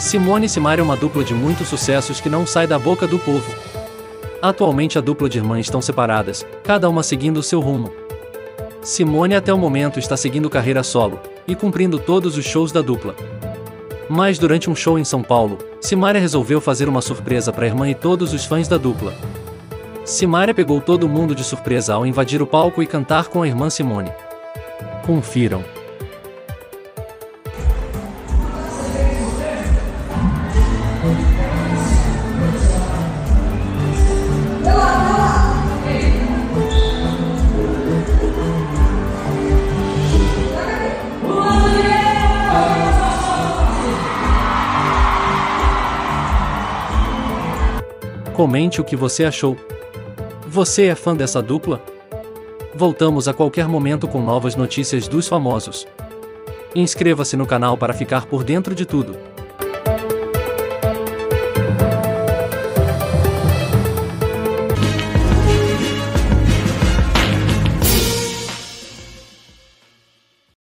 Simone e Simária é uma dupla de muitos sucessos que não sai da boca do povo. Atualmente a dupla de irmãs estão separadas, cada uma seguindo o seu rumo. Simone até o momento está seguindo carreira solo, e cumprindo todos os shows da dupla. Mas durante um show em São Paulo, Simária resolveu fazer uma surpresa para a irmã e todos os fãs da dupla. Simária pegou todo mundo de surpresa ao invadir o palco e cantar com a irmã Simone. Confiram. Comente o que você achou. Você é fã dessa dupla? Voltamos a qualquer momento com novas notícias dos famosos. Inscreva-se no canal para ficar por dentro de tudo.